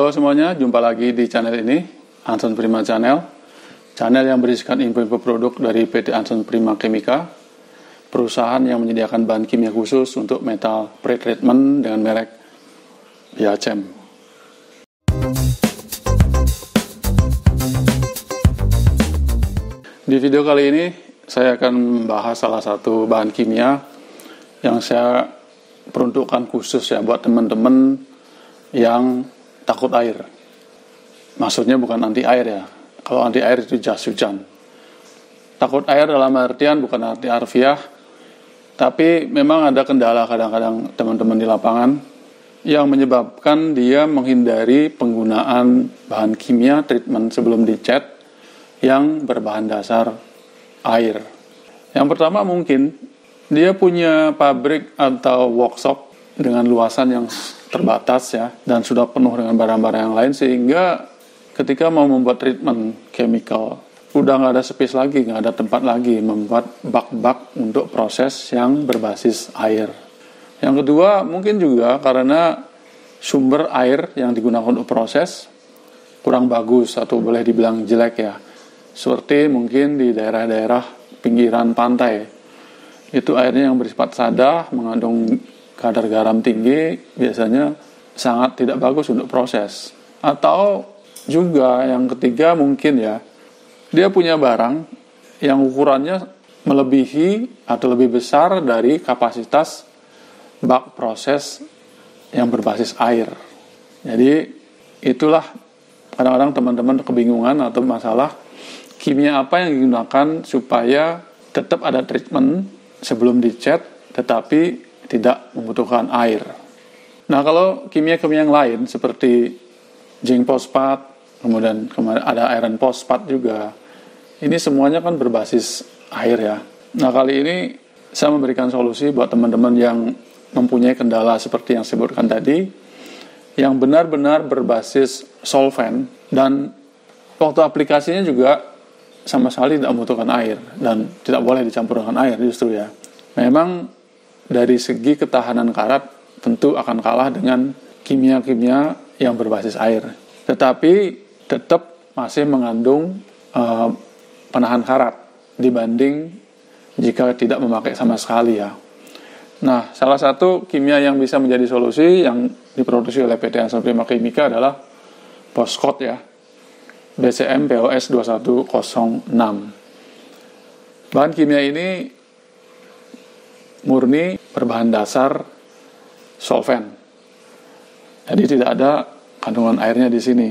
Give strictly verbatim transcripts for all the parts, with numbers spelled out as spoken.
Halo semuanya, jumpa lagi di channel ini, Anson Prima Channel. Channel yang berisikan info-info produk dari P T Anson Prima Chemica, perusahaan yang menyediakan bahan kimia khusus untuk metal pretreatment dengan merek Biachem. Di video kali ini, saya akan membahas salah satu bahan kimia yang saya peruntukkan khusus ya buat teman-teman yang takut air. Maksudnya bukan anti air ya. Kalau anti air itu jas hujan. Takut air dalam artian bukan arti harfiah, tapi memang ada kendala kadang-kadang teman-teman di lapangan yang menyebabkan dia menghindari penggunaan bahan kimia treatment sebelum dicat yang berbahan dasar air. Yang pertama mungkin dia punya pabrik atau workshop dengan luasan yang terbatas ya, dan sudah penuh dengan barang-barang yang lain, sehingga ketika mau membuat treatment chemical udah nggak ada space lagi, nggak ada tempat lagi membuat bak-bak untuk proses yang berbasis air. Yang kedua mungkin juga karena sumber air yang digunakan untuk proses kurang bagus atau boleh dibilang jelek ya, seperti mungkin di daerah-daerah pinggiran pantai. Itu airnya yang bersifat sada, mengandung kadar garam tinggi, biasanya sangat tidak bagus untuk proses. Atau juga yang ketiga mungkin ya, dia punya barang yang ukurannya melebihi atau lebih besar dari kapasitas bak proses yang berbasis air. Jadi itulah kadang-kadang teman-teman kebingungan atau masalah kimia apa yang digunakan supaya tetap ada treatment sebelum dicat, tetapi tidak membutuhkan air. Nah, kalau kimia-kimia yang lain seperti zinc fosfat, kemudian kemarin ada iron fosfat juga, ini semuanya kan berbasis air ya. Nah, kali ini saya memberikan solusi buat teman-teman yang mempunyai kendala seperti yang saya sebutkan tadi, yang benar-benar berbasis solvent, dan waktu aplikasinya juga sama sekali tidak membutuhkan air dan tidak boleh dicampur dengan air justru ya. Memang dari segi ketahanan karat tentu akan kalah dengan kimia-kimia yang berbasis air, tetapi tetap masih mengandung uh, penahan karat dibanding jika tidak memakai sama sekali ya. Nah, salah satu kimia yang bisa menjadi solusi yang diproduksi oleh P T Anson Prima Chemica adalah Boschot ya, B C M P O S dua satu nol enam. Bahan kimia ini murni berbahan dasar solvent. Jadi tidak ada kandungan airnya di sini.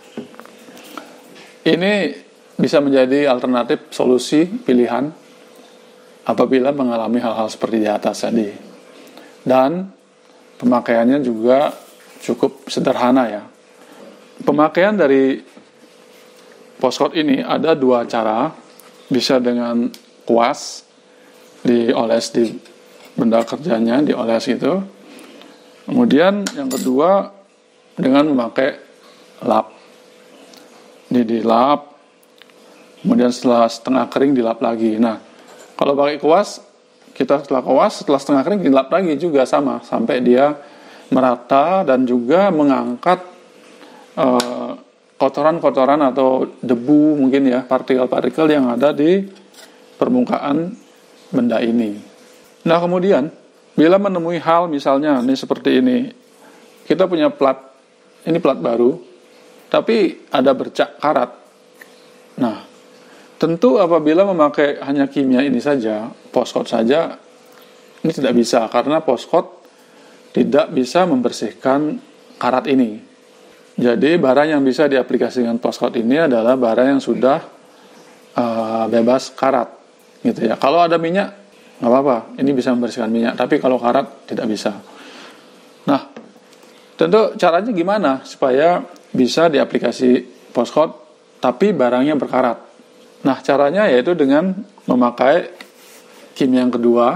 Ini bisa menjadi alternatif solusi pilihan apabila mengalami hal-hal seperti di atas tadi. Dan pemakaiannya juga cukup sederhana ya. Pemakaian dari Boschot ini ada dua cara, bisa dengan kuas, dioles di benda kerjanya, dioles itu. Kemudian yang kedua dengan memakai lap. Ini dilap, kemudian setelah setengah kering dilap lagi. Nah, kalau pakai kuas, kita setelah kuas, setelah setengah kering dilap lagi juga sama, sampai dia merata dan juga mengangkat uh, kotoran-kotoran atau debu mungkin ya, partikel-partikel yang ada di permukaan benda ini. Nah, kemudian bila menemui hal misalnya ini seperti ini, kita punya plat, ini plat baru, tapi ada bercak karat. Nah, tentu apabila memakai hanya kimia ini saja, Boschot saja, ini tidak bisa, karena Boschot tidak bisa membersihkan karat ini. Jadi barang yang bisa diaplikasikan Boschot ini adalah barang yang sudah uh, bebas karat, gitu ya. Kalau ada minyak, nggak apa-apa, ini bisa membersihkan minyak. Tapi kalau karat tidak bisa. Nah, tentu caranya gimana supaya bisa diaplikasi Boschot, tapi barangnya berkarat. Nah, caranya yaitu dengan memakai kimia yang kedua,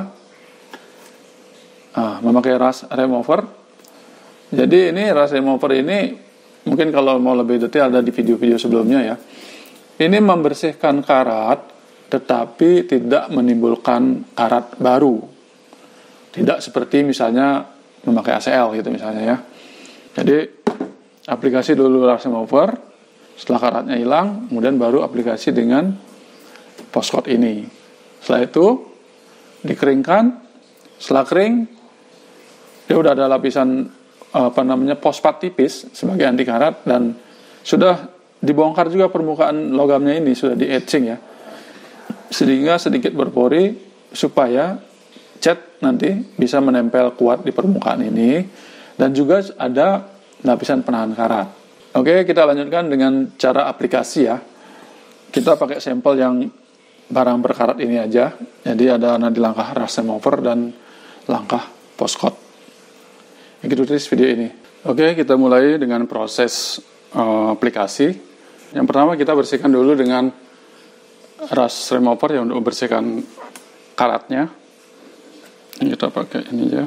uh, memakai rust remover. Jadi ini rust remover ini mungkin kalau mau lebih detail ada di video-video sebelumnya ya. Ini membersihkan karat tetapi tidak menimbulkan karat baru. Tidak seperti misalnya memakai A C L gitu misalnya ya. Jadi aplikasi dulu rust remover, setelah karatnya hilang, kemudian baru aplikasi dengan postcode ini. Setelah itu dikeringkan, setelah kering dia udah ada lapisan apa namanya fosfat tipis sebagai anti karat, dan sudah dibongkar juga permukaan logamnya ini, sudah di etching ya, sehingga sedikit berpori supaya cat nanti bisa menempel kuat di permukaan ini, dan juga ada lapisan penahan karat. Oke, kita lanjutkan dengan cara aplikasi ya. Kita pakai sampel yang barang berkarat ini aja. Jadi ada nanti langkah rust remover dan langkah postcode. Ikuti terus video ini. Oke, kita mulai dengan proses uh, aplikasi. Yang pertama kita bersihkan dulu dengan rust remover ya, untuk membersihkan karatnya. Kita pakai ini aja.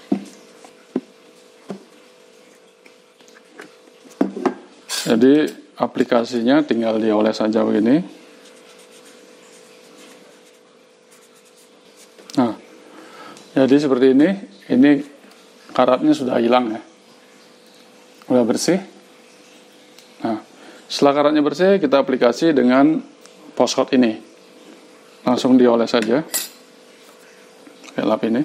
Jadi aplikasinya tinggal dioles saja begini. Nah, jadi seperti ini. Ini karatnya sudah hilang ya, sudah bersih. Nah, setelah karatnya bersih, kita aplikasi dengan postcode ini. Langsung dioles saja. Pakai lap ini.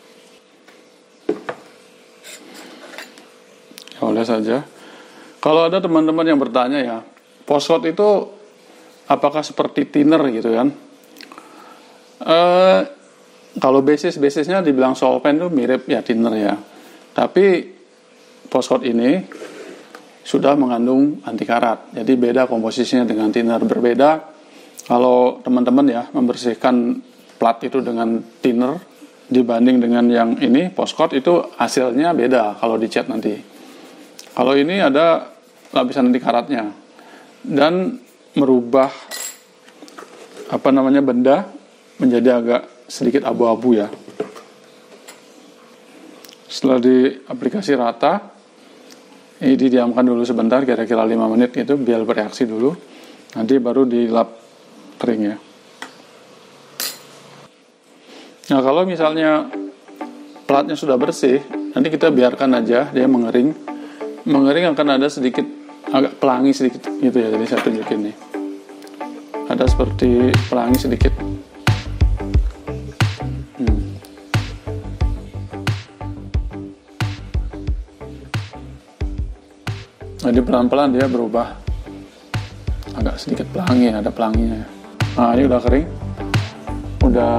Dioles saja. Kalau ada teman-teman yang bertanya ya, postcode itu apakah seperti thinner gitu kan? Eh, kalau basis-basisnya dibilang solvent itu mirip ya thinner ya. Tapi postcode ini sudah mengandung anti karat, jadi beda komposisinya dengan thinner. Berbeda kalau teman-teman ya membersihkan plat itu dengan thinner dibanding dengan yang ini postcode, itu hasilnya beda kalau dicat nanti. Kalau ini ada lapisan anti karatnya dan merubah apa namanya benda menjadi agak sedikit abu-abu ya. Setelah diaplikasi rata, ini didiamkan dulu sebentar, kira-kira lima menit gitu biar bereaksi dulu. Nanti baru dilap kering ya. Nah, kalau misalnya platnya sudah bersih, nanti kita biarkan aja dia mengering. Mengering akan ada sedikit agak pelangi sedikit gitu ya. Jadi saya tunjukin nih, ada seperti pelangi sedikit. hmm. Jadi pelan-pelan dia berubah agak sedikit pelangi, ada pelanginya. Nah, ini udah kering, udah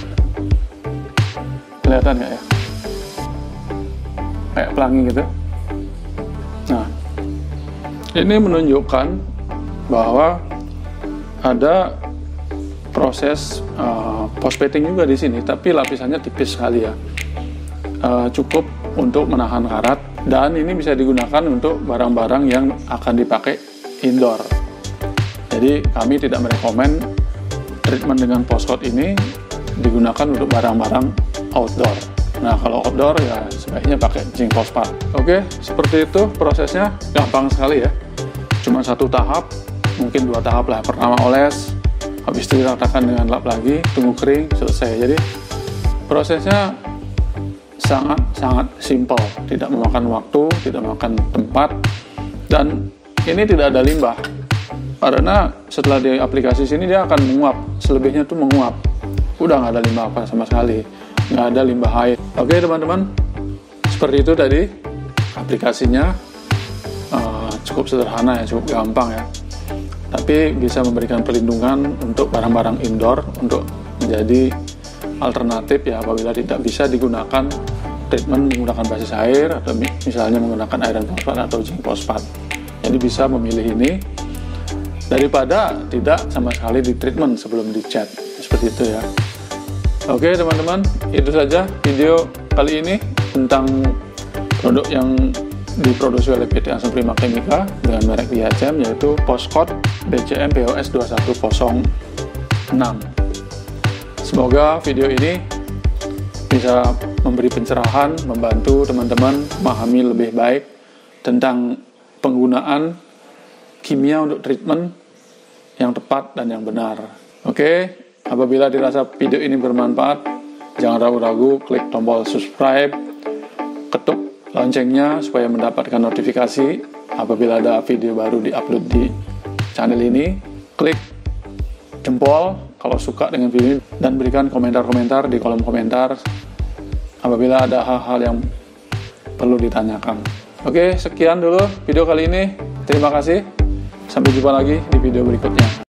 kelihatan nggak ya, kayak pelangi gitu. Nah, ini menunjukkan bahwa ada proses uh, post-painting juga di sini, tapi lapisannya tipis sekali ya, uh, cukup untuk menahan karat, dan ini bisa digunakan untuk barang-barang yang akan dipakai indoor. Jadi kami tidak merekomen treatment dengan postcode ini digunakan untuk barang-barang outdoor. Nah, kalau outdoor ya sebaiknya pakai zinc fosfat. Oke, seperti itu prosesnya, gampang sekali ya. Cuma satu tahap, mungkin dua tahap lah. Pertama oles, habis itu diratakan dengan lap lagi, tunggu kering, selesai. Jadi prosesnya sangat-sangat simpel, tidak memakan waktu, tidak memakan tempat, dan ini tidak ada limbah. Karena setelah di aplikasi sini dia akan menguap, selebihnya tuh menguap. Udah nggak ada limbah apa sama sekali, nggak ada limbah air. Oke teman-teman, seperti itu tadi aplikasinya. uh, cukup sederhana ya, cukup gampang ya, tapi bisa memberikan perlindungan untuk barang-barang indoor, untuk menjadi alternatif ya apabila tidak bisa digunakan treatment menggunakan basis air, atau misalnya menggunakan iron fosfat atau zinc fosfat. Jadi bisa memilih ini daripada tidak sama sekali di treatment sebelum dicat, seperti itu ya. Oke teman-teman, itu saja video kali ini tentang produk yang diproduksi oleh P T Ansem Prima Chemica dengan merek B H M, yaitu postcode B C M P O S dua satu nol enam. Semoga video ini bisa memberi pencerahan, membantu teman-teman memahami lebih baik tentang penggunaan kimia untuk treatment yang tepat dan yang benar. Oke, apabila dirasa video ini bermanfaat, jangan ragu-ragu klik tombol subscribe, ketuk loncengnya supaya mendapatkan notifikasi apabila ada video baru di-upload di channel ini. Klik jempol kalau suka dengan video ini, dan berikan komentar-komentar di kolom komentar apabila ada hal-hal yang perlu ditanyakan. Oke, sekian dulu video kali ini. Terima kasih. Sampai jumpa lagi di video berikutnya.